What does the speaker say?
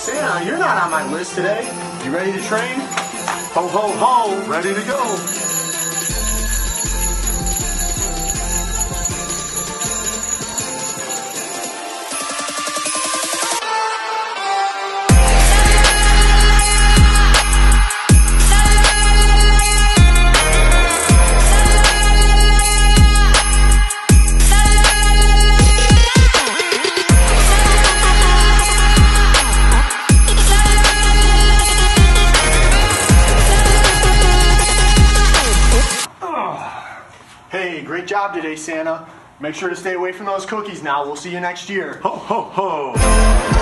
Santa, you're not on my list today. You ready to train? Ho, ho, ho, ready to go. Hey, great job today, Santa. Make sure to stay away from those cookies now. We'll see you next year. Ho, ho, ho.